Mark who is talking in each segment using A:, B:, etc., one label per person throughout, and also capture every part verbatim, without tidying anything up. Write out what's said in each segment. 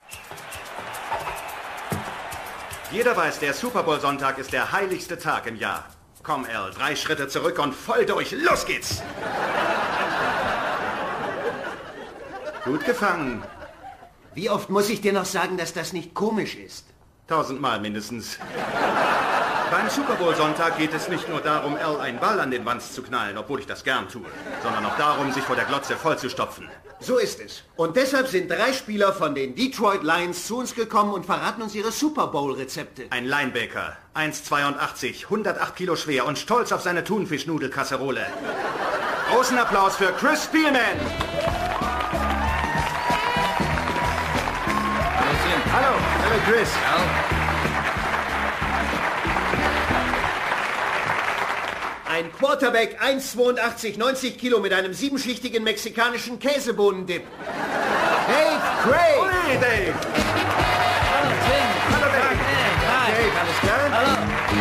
A: Jeder weiß, der Super Bowl Sonntag ist der heiligste Tag im Jahr. Komm, Al, drei Schritte zurück und voll durch. Los geht's! Gut gefangen.
B: Wie oft muss ich dir noch sagen, dass das nicht komisch ist?
A: Tausendmal mindestens. Beim Super Bowl Sonntag geht es nicht nur darum, Al einen Ball an den Wanst zu knallen, obwohl ich das gern tue, sondern auch darum, sich vor der Glotze vollzustopfen.
B: So ist es. Und deshalb sind drei Spieler von den Detroit Lions zu uns gekommen und verraten uns ihre Super Bowl-Rezepte.
A: Ein Linebacker, eins Komma zweiundachtzig, hundertacht Kilo schwer und stolz auf seine Thunfischnudelkasserole. Großen Applaus für Chris Spielman.
C: Hallo Tim.
A: Hallo, hallo Chris.
C: Al.
B: Ein Quarterback, eins Komma zweiundachtzig, neunzig Kilo mit einem siebenschichtigen mexikanischen Käsebohnendip. Dave Craig!
A: Hey, Dave!
C: Hallo Tim.
A: Hallo, Dave!
C: Hey, hi.
A: Dave, alles klar?
C: Hallo.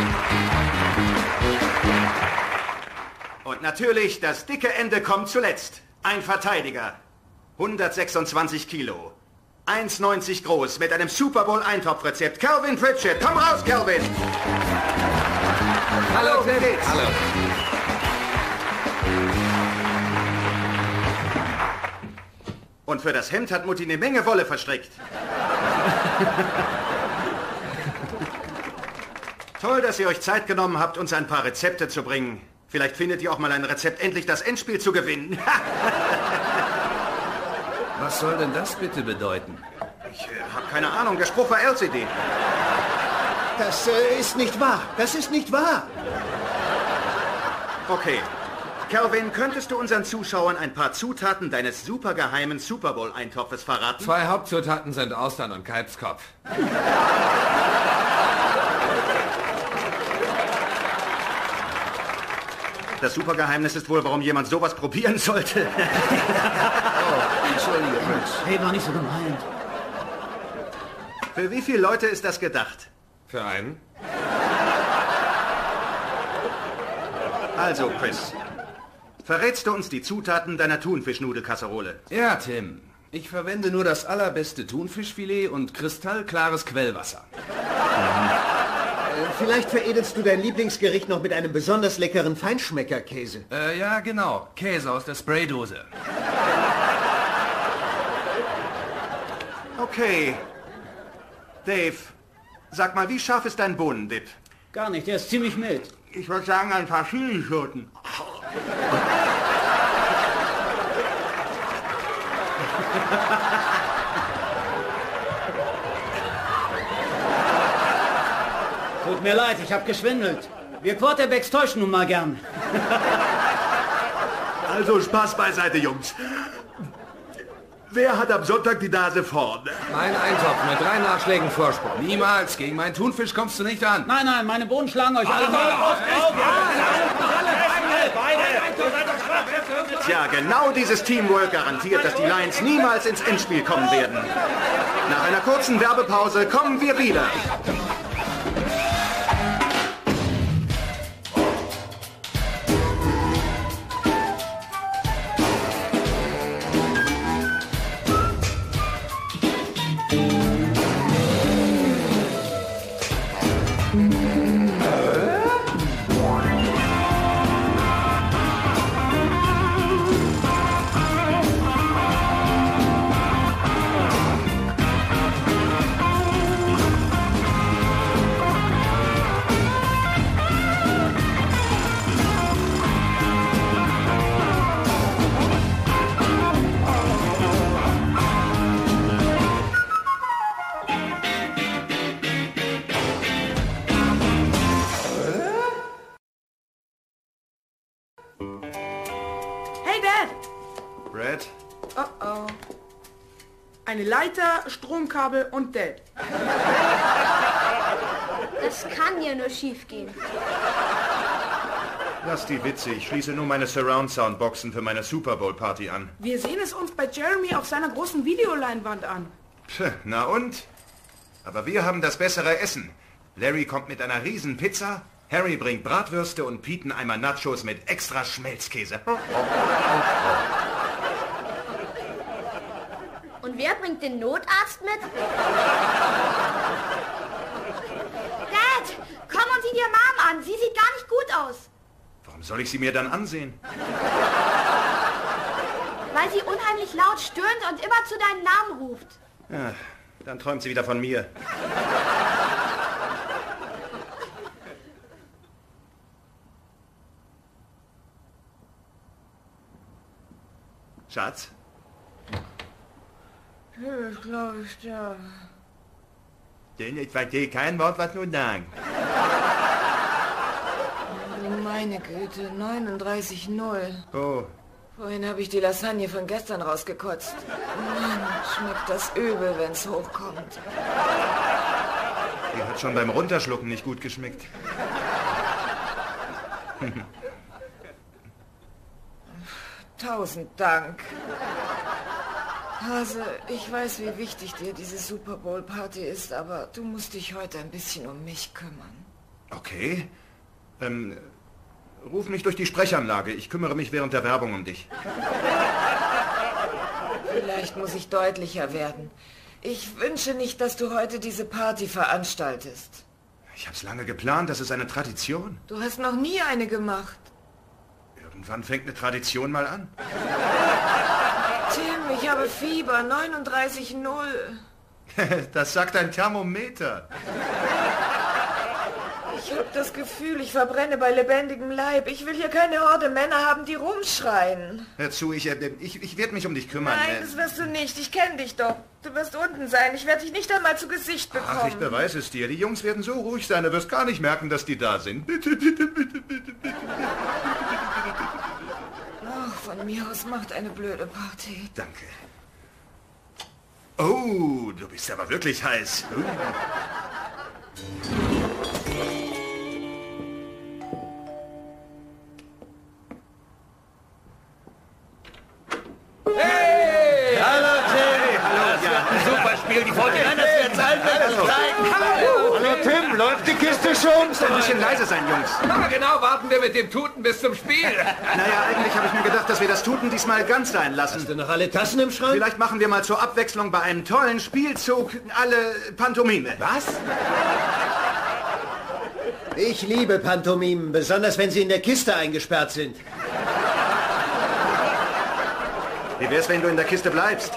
A: Und natürlich, das dicke Ende kommt zuletzt. Ein Verteidiger. hundertsechsundzwanzig Kilo. eins Komma neunzig groß mit einem Super Bowl Eintopfrezept. Calvin Pritchett, komm raus, Calvin!
C: Hallo
A: Hallo, wie
C: Tim.
A: geht's?
C: Hallo.
A: Und für das Hemd hat Mutti eine Menge Wolle verstrickt. Toll, dass ihr euch Zeit genommen habt, uns ein paar Rezepte zu bringen. Vielleicht findet ihr auch mal ein Rezept, endlich das Endspiel zu gewinnen.
C: Was soll denn das bitte bedeuten?
A: Ich äh, habe keine Ahnung, der Spruch war L C D.
B: Das äh, ist nicht wahr. Das ist nicht wahr.
A: Okay. Calvin, könntest du unseren Zuschauern ein paar Zutaten deines supergeheimen Super Bowl-Eintopfes verraten?
C: Zwei Hauptzutaten sind Austern und Kalbskopf.
A: Das Supergeheimnis ist wohl, warum jemand sowas probieren sollte.
C: Oh, entschuldige, Prinz.
D: Hey, war nicht so gemeint.
A: Für wie viele Leute ist das gedacht?
C: Für einen?
A: Also, Chris, verrätst du uns die Zutaten deiner Thunfischnudelkasserole?
C: Ja, Tim. Ich verwende nur das allerbeste Thunfischfilet und kristallklares Quellwasser.
B: Äh, vielleicht veredelst du dein Lieblingsgericht noch mit einem besonders leckeren Feinschmeckerkäse.
C: Äh, ja, genau. Käse aus der Spraydose.
A: Okay. Dave, sag mal, wie scharf ist dein Bohnendip?
D: Gar nicht, der ist ziemlich mild.
A: Ich würde sagen, ein paar Chilischoten.
D: Tut mir leid, ich habe geschwindelt. Wir Quarterbacks täuschen nun mal gern.
A: Also Spaß beiseite, Jungs. Wer hat am Sonntag die Nase vorn?
C: Mein Eintopf mit drei Nachschlägen Vorsprung. Niemals. Gegen meinen Thunfisch kommst du nicht an.
D: Nein, nein, meine Bohnen schlagen euch alle.
A: Tja, genau dieses Teamwork garantiert, dass die Lions niemals ins Endspiel kommen werden. Nach einer kurzen Werbepause kommen wir wieder.
E: Hey, Dad!
A: Brad?
E: Oh oh. Eine Leiter, Stromkabel und Dad.
F: Das kann ja nur schief gehen.
A: Lass die Witze, ich schließe nur meine Surround-Sound-Boxen für meine Super Bowl-Party an.
E: Wir sehen es uns bei Jeremy auf seiner großen Videoleinwand an.
A: Pff, na und? Aber wir haben das bessere Essen. Larry kommt mit einer riesen Pizza, Harry bringt Bratwürste und Pete einen Eimer Nachos mit extra Schmelzkäse.
F: Und Und wer bringt den Notarzt mit? Dad, komm und sieh dir Mom an. Sie sieht gar nicht gut aus.
A: Warum soll ich sie mir dann ansehen?
F: Weil sie unheimlich laut stöhnt und immer zu deinem Namen ruft.
A: Ja, dann träumt sie wieder von mir. Schatz?
E: Ich glaube, ich sterbe.
A: Denn ich verstehe kein Wort, was du sagst.
E: Meine Güte, neununddreißig null.
A: Oh,
E: Vorhin habe ich die Lasagne von gestern rausgekotzt. Mann, schmeckt das übel, wenn's hochkommt.
A: die hat schon beim Runterschlucken nicht gut geschmeckt.
E: Tausend Dank. Hase, ich weiß, wie wichtig dir diese Super Bowl Party ist, aber du musst dich heute ein bisschen um mich kümmern.
A: Okay. Ähm, ruf mich durch die Sprechanlage. Ich kümmere mich während der Werbung um dich.
E: Vielleicht muss ich deutlicher werden. Ich wünsche nicht, dass du heute diese Party veranstaltest.
A: Ich habe es lange geplant. Das ist eine Tradition.
E: Du hast noch nie eine gemacht.
A: Irgendwann fängt eine Tradition mal an.
E: Tim, ich habe Fieber, neununddreißig null.
A: Das sagt ein Thermometer.
E: Ich habe das Gefühl, ich verbrenne bei lebendigem Leib. Ich will hier keine Horde Männer haben, die rumschreien.
A: Hör zu, ich, äh, ich, ich werde mich um dich kümmern.
E: Nein,
A: äh.
E: das wirst du nicht. Ich kenne dich doch. Du wirst unten sein. Ich werde dich nicht einmal zu Gesicht bekommen.
A: Ach, ich beweise es dir. Die Jungs werden so ruhig sein, du wirst gar nicht merken, dass die da sind. Bitte, bitte, bitte, bitte, bitte.
E: Ach, von mir aus macht eine blöde Party.
A: Danke. Oh, du bist aber wirklich heiß. Uh.
B: Die Fortinanders werden allen zeigen. Hallo Tim, läuft die Kiste schon?
A: Ein bisschen leise sein, Jungs.
C: Aber genau, warten wir mit dem Tuten bis zum Spiel.
A: Naja, eigentlich habe ich mir gedacht, dass wir das Tuten diesmal ganz sein lassen.
B: Hast du noch alle Tassen im Schrank?
A: Vielleicht machen wir mal zur Abwechslung bei einem tollen Spielzug alle Pantomime.
B: Was? Ich liebe Pantomimen, besonders wenn sie in der Kiste eingesperrt sind.
A: Wie wär's, wenn du in der Kiste bleibst?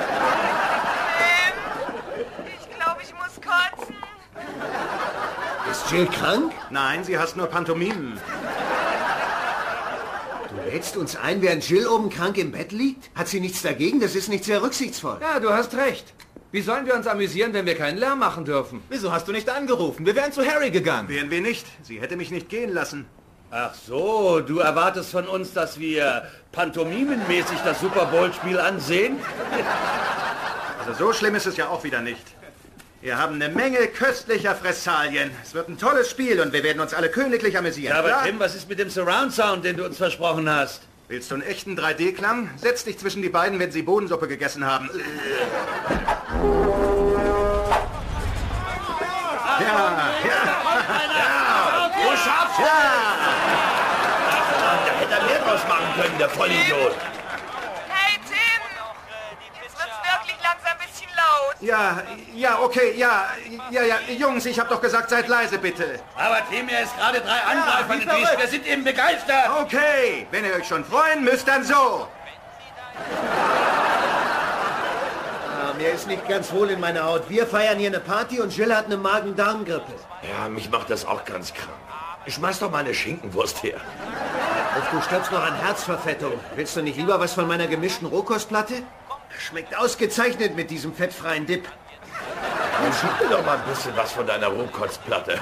B: Ist Jill krank?
A: Nein, sie hasst nur Pantomimen.
B: Du lädst uns ein, während Jill oben krank im Bett liegt? Hat sie nichts dagegen? Das ist nicht sehr rücksichtsvoll.
C: Ja, du hast recht. Wie sollen wir uns amüsieren, wenn wir keinen Lärm machen dürfen?
G: Wieso hast du nicht angerufen? Wir wären zu Harry gegangen.
A: Wären wir nicht. Sie hätte mich nicht gehen lassen.
H: Ach so, du erwartest von uns, dass wir pantomimenmäßig das Super Bowl-Spiel ansehen?
A: Also so schlimm ist es ja auch wieder nicht. Wir haben eine Menge köstlicher Fressalien. Es wird ein tolles Spiel und wir werden uns alle königlich amüsieren.
H: Ja, aber
A: klar?
H: Tim, was ist mit dem Surround-Sound, den du uns versprochen hast?
A: Willst du einen echten drei D Klang? Setz dich zwischen die beiden, wenn sie Bohnensuppe gegessen haben. Ja, ja,
H: Ja, du schaffst
A: ja.
H: Da hätte er mehr draus machen können, der Vollidiot.
E: Hey, Tim! Jetzt wird's wirklich langsam ein bisschen laut.
A: Ja, ja, okay, ja, ja, ja, Jungs, ich hab doch gesagt, seid leise, bitte.
H: Aber Tim, er ist gerade drei Angreifer entwischt. Wir sind eben begeistert.
A: Okay, wenn ihr euch schon freuen müsst, dann so.
B: Ah, mir ist nicht ganz wohl in meiner Haut. Wir feiern hier eine Party und Jill hat eine Magen-Darm-Grippe.
H: Ja, mich macht das auch ganz krank. Schmeiß doch mal eine Schinkenwurst her.
B: Och, du stirbst noch an Herzverfettung. Willst du nicht lieber was von meiner gemischten Rohkostplatte? Schmeckt ausgezeichnet mit diesem fettfreien Dip.
H: Dann schieb mir doch mal ein bisschen was von deiner Rohkotzplatte.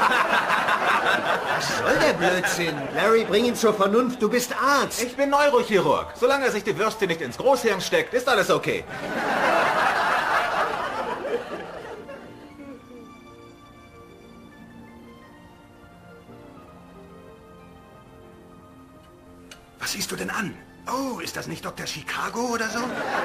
B: Was soll der Blödsinn? Larry, bring ihn zur Vernunft. Du bist Arzt.
G: Ich bin Neurochirurg. Solange er sich die Würste nicht ins Großhirn steckt, ist alles okay.
A: Was siehst du denn an? Oh, ist das nicht Doktor Chicago oder so?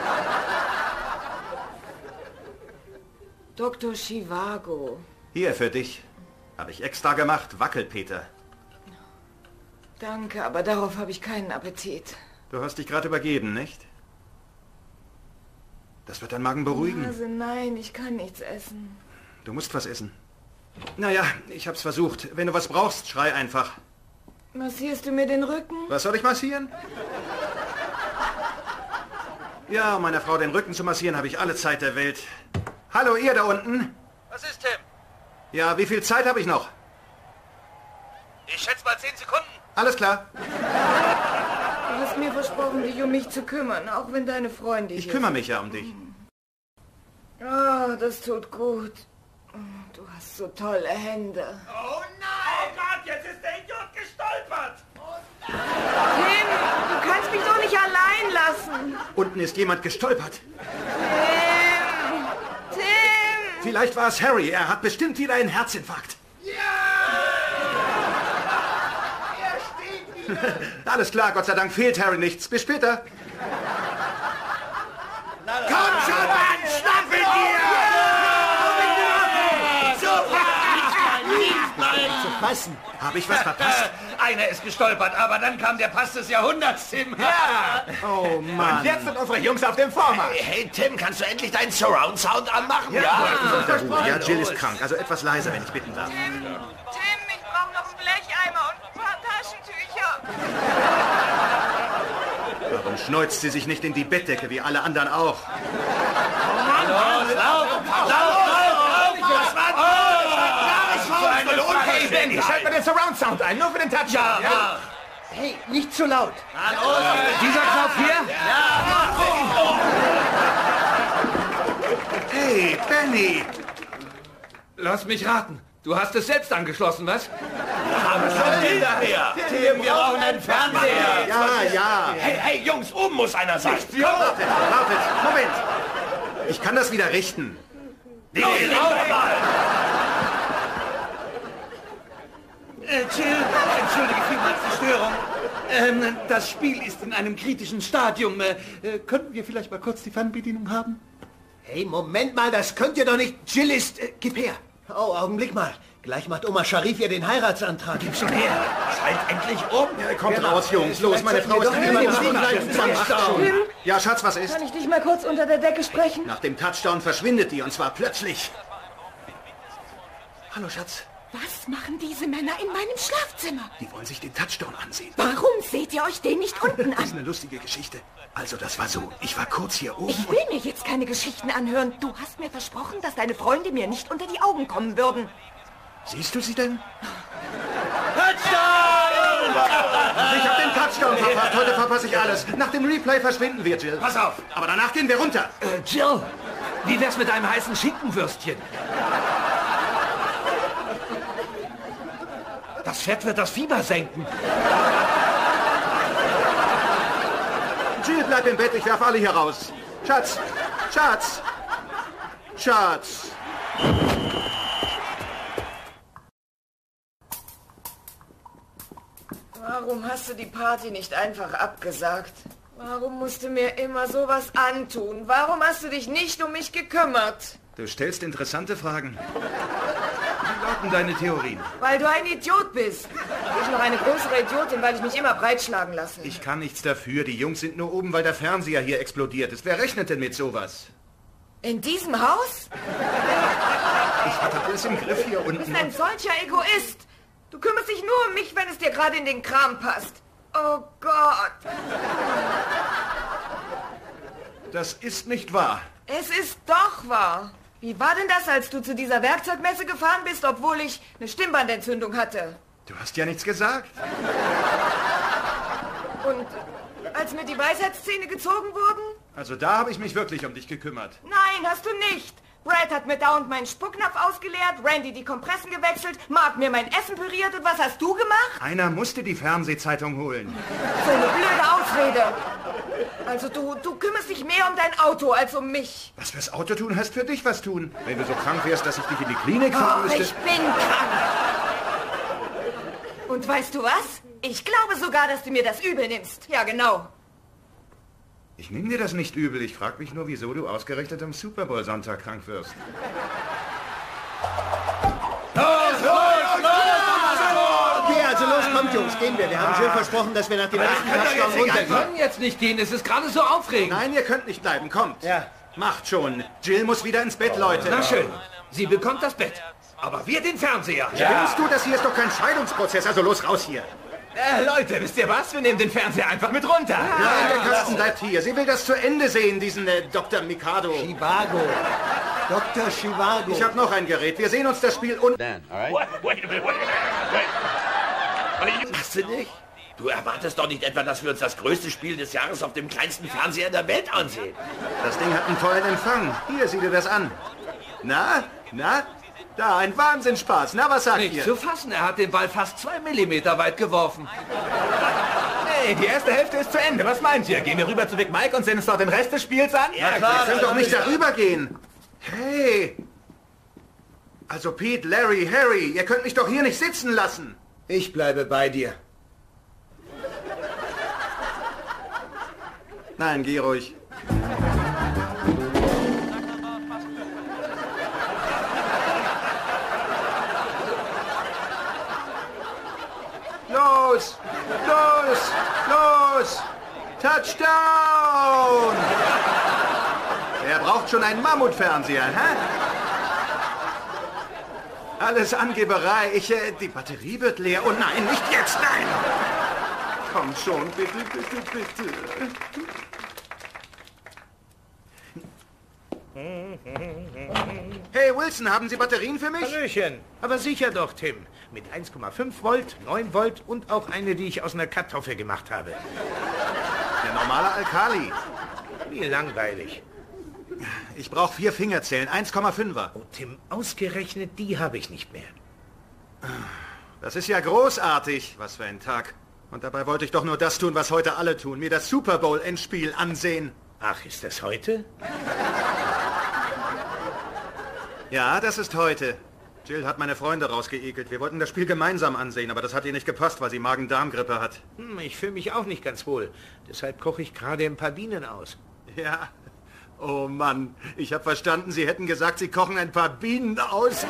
E: Doktor Chivago.
A: Hier, für dich. Habe ich extra gemacht, Wackelpeter.
E: Danke, aber darauf habe ich keinen Appetit.
A: Du hast dich gerade übergeben, nicht? Das wird dein Magen beruhigen.
E: Also nein, ich kann nichts essen.
A: Du musst was essen. Naja, ich hab's versucht. Wenn du was brauchst, schrei einfach.
E: Massierst du mir den Rücken?
A: Was soll ich massieren? Ja, um meiner Frau den Rücken zu massieren, habe ich alle Zeit der Welt. Hallo, ihr da unten.
C: Was ist, Tim?
A: Ja, wie viel Zeit habe ich noch?
C: Ich schätze mal zehn Sekunden.
A: Alles klar.
E: Du hast mir versprochen, dich um mich zu kümmern, auch wenn deine Freundin...
A: Ich kümmere mich ja um dich.
E: Oh, das tut gut. Du hast so tolle Hände.
H: Oh nein! Oh Gott, jetzt ist der Idiot gestolpert!
E: Tim, du kannst mich doch nicht allein lassen.
A: Unten ist jemand gestolpert.
E: Tim! Tim!
A: Vielleicht war es Harry. Er hat bestimmt wieder einen Herzinfarkt. Alles klar, Gott sei Dank fehlt Harry nichts. Bis später.
H: Komm schon, Mann! Schnappel dir!
B: Zu fassen.
A: Habe ich was verpasst?
H: Einer ist gestolpert, aber dann kam der Pass des Jahrhunderts, Tim.
G: Ja!
A: Oh Mann.
G: Und jetzt sind unsere Jungs auf dem Vormarsch.
H: Hey, Tim, kannst du endlich deinen Surround-Sound anmachen? Ja.
A: Ja, Jill ist krank. Also etwas leiser, wenn ich bitten darf.
E: Tim, ich brauche noch einen Blecheimer und ein paar Taschentücher.
A: Warum schneuzt sie sich nicht in die Bettdecke, wie alle anderen auch?
H: Los, lauf, lauf, lauf! Das war klares Haus!
G: Hey, Benny, schalt mal den Surround-Sound ein, nur für den Touch.
H: Ja, ja.
B: Hey, nicht zu laut.
C: Dieser Knopf hier?
A: Hey, Benny!
C: Lass mich raten. Du hast es selbst angeschlossen, was?
H: Hinterher! Tim, wir brauchen einen Fernseher!
A: Ja, ja.
H: Hey, hey, Jungs, oben muss einer sein!
A: Wartet, wartet, Moment. Ich kann das wieder richten.
H: Nee, lauf mal!
I: Äh, Jill, entschuldige vielmals die Störung. Ähm, das Spiel ist in einem kritischen Stadium. Äh, äh, könnten wir vielleicht mal kurz die Fernbedienung haben?
B: Hey, Moment mal, das könnt ihr doch nicht. Jill ist... Äh, gib her. Oh, Augenblick mal. Gleich macht Oma Sharif ihr den Heiratsantrag.
H: Gib schon her! Schalt endlich um!
A: Ja, kommt raus, Jungs. Los, meine Frau ist
B: Vielleicht
A: immer
B: sollten wir doch
A: noch
B: lieber
A: nicht.
E: Tim,
A: Ja, Schatz, was ist?
E: kann ich dich mal kurz unter der Decke sprechen?
A: Nach dem Touchdown verschwindet die, und zwar plötzlich. Hallo, Schatz.
F: Was machen diese Männer in meinem Schlafzimmer?
A: Die wollen sich den Touchdown ansehen.
F: Warum seht ihr euch den nicht unten
A: Das ist
F: an?
A: eine lustige Geschichte. Also, das war so. Ich war kurz hier oben.
F: Ich will mir jetzt keine Geschichten anhören. Du hast mir versprochen, dass deine Freunde mir nicht unter die Augen kommen würden.
A: Siehst du sie denn?
H: Touchdown!
A: Ich hab den Touchdown verpasst. Heute verpasse ich alles. Nach dem Replay verschwinden wir, Jill.
H: Pass auf!
A: Aber danach gehen wir runter.
C: Äh, Jill, wie wär's mit einem heißen Schinkenwürstchen? Das Fett wird das Fieber senken.
A: Jill, bleib im Bett. Ich werfe alle hier raus. Schatz. Schatz. Schatz.
E: Warum hast du die Party nicht einfach abgesagt? Warum musst du mir immer sowas antun? Warum hast du dich nicht um mich gekümmert?
A: Du stellst interessante Fragen. Wie lauten deine Theorien?
E: Weil du ein Idiot bist. Ich noch eine größere Idiotin, weil ich mich immer breitschlagen lasse.
A: Ich kann nichts dafür. Die Jungs sind nur oben, weil der Fernseher hier explodiert ist. Wer rechnet denn mit sowas?
E: In diesem Haus?
A: Ich hatte alles im Griff hier
E: Du
A: unten.
E: bist ein solcher Egoist. Du kümmerst dich nur um mich, wenn es dir gerade in den Kram passt. Oh Gott.
A: Das ist nicht wahr.
E: Es ist doch wahr. Wie war denn das, als du zu dieser Werkzeugmesse gefahren bist, obwohl ich eine Stimmbandentzündung hatte?
A: Du hast ja nichts gesagt.
E: Und als mir die Weisheitszähne gezogen wurden?
A: Also da habe ich mich wirklich um dich gekümmert.
E: Nein, hast du nicht. Brad hat mir dauernd meinen Spucknapf ausgeleert, Randy die Kompressen gewechselt, Mark mir mein Essen püriert und was hast du gemacht?
A: Einer musste die Fernsehzeitung holen.
E: So eine blöde Ausrede. Also du, du kümmerst dich mehr um dein Auto als um mich.
A: Was fürs Auto tun, heißt für dich was tun. Wenn du so krank wärst, dass ich dich in die Klinik fahren
E: Oh,
A: müsste.
E: ich bin krank. Und weißt du was? Ich glaube sogar, dass du mir das übel nimmst. Ja, genau.
A: Ich nehme dir das nicht übel. Ich frage mich nur, wieso du ausgerechnet am Super Bowl Sonntag krank wirst.
B: Okay, also los, kommt, Jungs, gehen wir. Wir haben Jill versprochen, dass wir nach dem ersten Touchdown
C: Wir
B: runtergehen.
C: können jetzt nicht gehen, es ist gerade so aufregend.
A: Nein, ihr könnt nicht bleiben. Kommt.
B: Ja,
A: Macht schon. Jill muss wieder ins Bett, Leute.
H: Na schön, sie bekommt das Bett. Aber wir den Fernseher.
A: Willst du, das hier ist doch kein Scheidungsprozess, also los, raus hier.
G: Äh, Leute, wisst ihr was? Wir nehmen den Fernseher einfach mit runter.
A: Nein, der Kasten bleibt hier. Sie will das zu Ende sehen, diesen äh, Doktor Mikado.
B: Chivago. Doktor Chivago.
A: Ich habe noch ein Gerät. Wir sehen uns das Spiel und...
H: Machst du nicht? Du erwartest doch nicht etwa, dass wir uns das größte Spiel des Jahres auf dem kleinsten Fernseher der Welt ansehen.
A: Das Ding hat einen tollen Empfang. Hier, sieh dir das an. Na? Na? Da, ein Wahnsinnsspaß. Na, was sagt
H: Nicht
A: ihr?
H: zu fassen, er hat den Ball fast zwei Millimeter weit geworfen.
G: Hey, die erste Hälfte ist zu Ende. Was meint ihr? Gehen wir rüber zu Big Mike und sehen uns doch den Rest des Spiels an?
H: Ja,
A: Wir können doch nicht darüber gehen. Hey! Also Pete, Larry, Harry, ihr könnt mich doch hier nicht sitzen lassen.
B: Ich bleibe bei dir.
A: Nein, geh ruhig. Los! Los! Los! Touchdown! Er braucht schon einen Mammutfernseher, hä? Alles Angeberei. Ich, äh, die Batterie wird leer. Oh nein, nicht jetzt, nein! Komm schon, bitte, bitte, bitte. Hey Wilson, haben Sie Batterien für mich?
J: Hallöchen. Aber sicher doch, Tim. Mit eins Komma fünf Volt, neun Volt und auch eine, die ich aus einer Kartoffel gemacht habe.
A: Der normale Alkali.
J: Wie langweilig.
A: Ich brauche vier Fingerzellen, eins Komma fünfer.
J: Oh, Tim, ausgerechnet die habe ich nicht mehr.
A: Das ist ja großartig. Was für ein Tag. Und dabei wollte ich doch nur das tun, was heute alle tun. Mir das Super Bowl-Endspiel ansehen.
J: Ach, ist das heute?
A: Ja, das ist heute. Jill hat meine Freunde rausgeekelt. Wir wollten das Spiel gemeinsam ansehen, aber das hat ihr nicht gepasst, weil sie Magen-Darm-Grippe hat.
J: Hm, ich fühle mich auch nicht ganz wohl. Deshalb koche ich gerade ein paar Bienen aus.
A: Ja. Oh Mann, ich habe verstanden, Sie hätten gesagt, Sie kochen ein paar Bienen aus.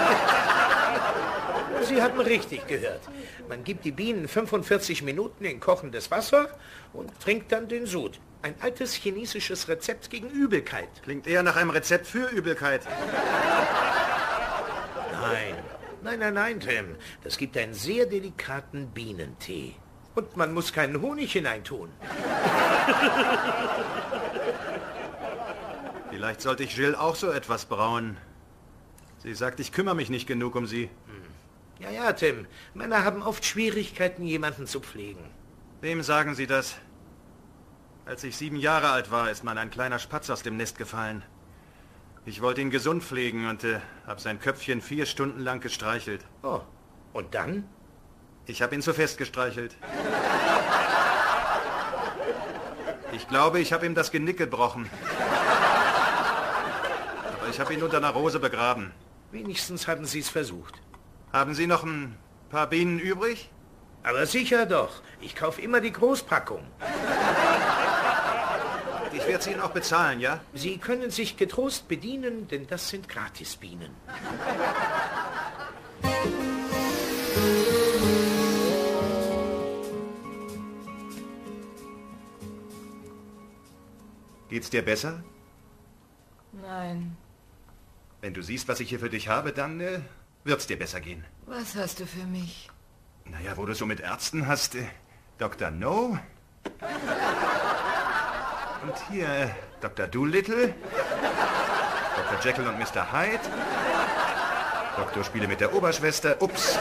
J: Sie hatten richtig gehört. Man gibt die Bienen fünfundvierzig Minuten in kochendes Wasser und trinkt dann den Sud. Ein altes chinesisches Rezept gegen Übelkeit.
A: Klingt eher nach einem Rezept für Übelkeit.
J: Nein, nein, nein, nein, Tim. Das gibt einen sehr delikaten Bienentee. Und man muss keinen Honig hineintun.
A: Vielleicht sollte ich Jill auch so etwas brauen. Sie sagt, ich kümmere mich nicht genug um sie.
J: Ja, ja, Tim. Männer haben oft Schwierigkeiten, jemanden zu pflegen.
A: Wem sagen Sie das? Als ich sieben Jahre alt war, ist mal ein kleiner Spatz aus dem Nest gefallen. Ich wollte ihn gesund pflegen und äh, habe sein Köpfchen vier Stunden lang gestreichelt.
J: Oh, und dann?
A: Ich habe ihn zu fest gestreichelt. Ich glaube, ich habe ihm das Genick gebrochen. Aber ich habe ihn unter einer Rose begraben.
J: Wenigstens hatten Sie es versucht.
A: Haben Sie noch ein paar Bienen übrig?
J: Aber sicher doch. Ich kaufe immer die Großpackung.
A: Ich werde sie Ihnen auch bezahlen, ja?
J: Sie können sich getrost bedienen, denn das sind Gratisbienen.
A: Geht's dir besser?
E: Nein.
A: Wenn du siehst, was ich hier für dich habe, dann äh, wird's dir besser gehen.
E: Was hast du für mich?
A: Naja, wo du so mit Ärzten hast, äh, Doktor No. Und hier äh, Doktor Doolittle, Doktor Jekyll und Mister Hyde, Doktor Spiele mit der Oberschwester, ups.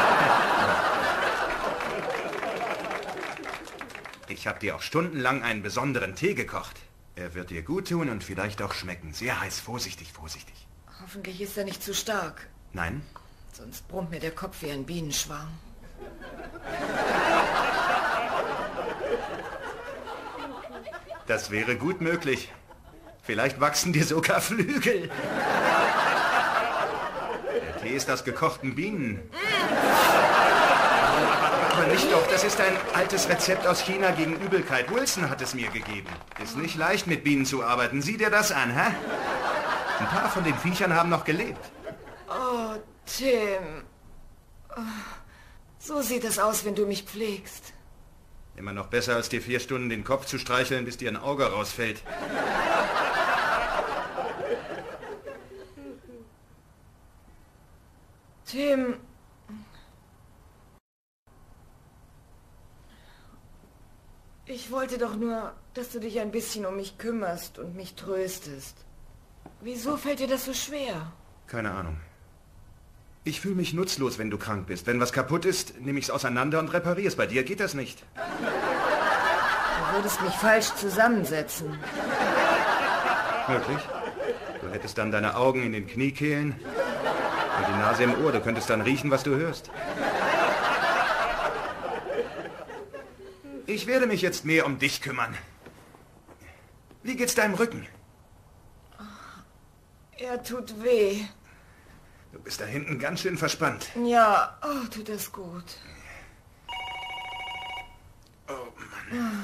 A: Ich habe dir auch stundenlang einen besonderen Tee gekocht. Er wird dir gut tun und vielleicht auch schmecken. Sehr heiß, vorsichtig, vorsichtig.
E: Hoffentlich ist er nicht zu stark.
A: Nein?
E: Sonst brummt mir der Kopf wie ein Bienenschwarm.
A: Das wäre gut möglich. Vielleicht wachsen dir sogar Flügel. Der Tee ist aus gekochten Bienen. Aber nicht doch, das ist ein altes Rezept aus China gegen Übelkeit. Wilson hat es mir gegeben. Ist nicht leicht, mit Bienen zu arbeiten. Sieh dir das an, hä? Ein paar von den Viechern haben noch gelebt.
E: Oh, Tim. Oh, so sieht es aus, wenn du mich pflegst.
A: Immer noch besser, als dir vier Stunden den Kopf zu streicheln, bis dir ein Auge rausfällt.
E: Tim. Ich wollte doch nur, dass du dich ein bisschen um mich kümmerst und mich tröstest. Wieso fällt dir das so schwer?
A: Keine Ahnung. Ich fühle mich nutzlos, wenn du krank bist. Wenn was kaputt ist, nehme ich es auseinander und repariere es. Bei dir geht das nicht.
E: Du würdest mich falsch zusammensetzen.
A: Wirklich? Du hättest dann deine Augen in den Kniekehlen und die Nase im Ohr. Du könntest dann riechen, was du hörst. Ich werde mich jetzt mehr um dich kümmern. Wie geht's deinem Rücken?
E: Er tut weh.
A: Du bist da hinten ganz schön verspannt.
E: Ja, oh, tut das gut.
A: Oh, Mann.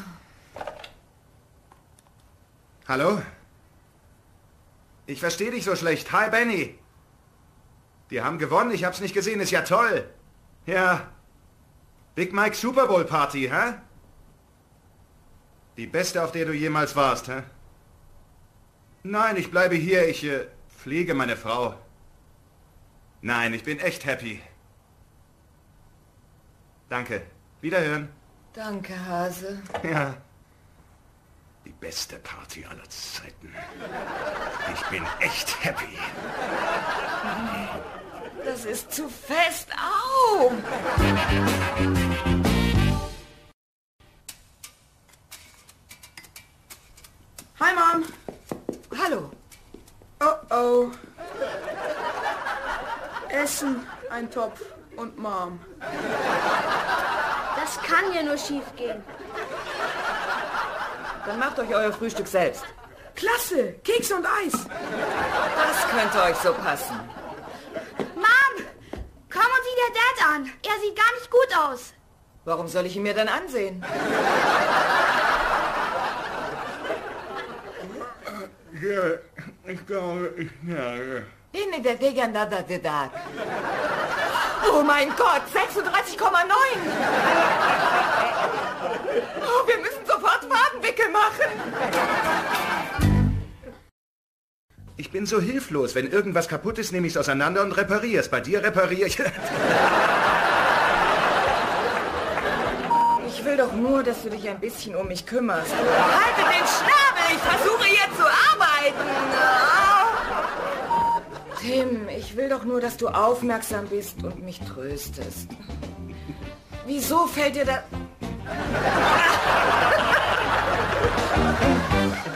A: Hallo? Ich verstehe dich so schlecht. Hi, Benny. Die haben gewonnen, ich hab's nicht gesehen. Ist ja toll. Ja. Big Mike Super Bowl Party, hä? Die beste, auf der du jemals warst, hä? Nein, ich bleibe hier. Ich äh, pflege meine Frau. Nein, ich bin echt happy. Danke. Wiederhören.
E: Danke, Hase.
A: Ja. Die beste Party aller Zeiten. Ich bin echt happy.
E: Das ist zu fest. Au!
K: Hi, Mom.
E: Hallo.
K: Oh, oh. Essen, ein Topf und Mom.
L: Das kann ja nur schief gehen.
E: Dann macht euch euer Frühstück selbst.
K: Klasse, Kekse und Eis.
E: Das könnte euch so passen.
L: Mom, komm und sieh der Dad an. Er sieht gar nicht gut aus.
E: Warum soll ich ihn mir dann ansehen?
A: Ja, ich glaube, ich, ja, ja.
E: Oh mein Gott, sechsunddreißig Komma neun! Oh, wir müssen sofort Farbenwickel machen!
A: Ich bin so hilflos. Wenn irgendwas kaputt ist, nehme ich es auseinander und repariere es. Bei dir repariere ich...
E: Ich will doch nur, dass du dich ein bisschen um mich kümmerst. Haltet den Schnabel! Ich versuche hier zu arbeiten! Tim, ich will doch nur, dass du aufmerksam bist und mich tröstest. Wieso fällt dir das...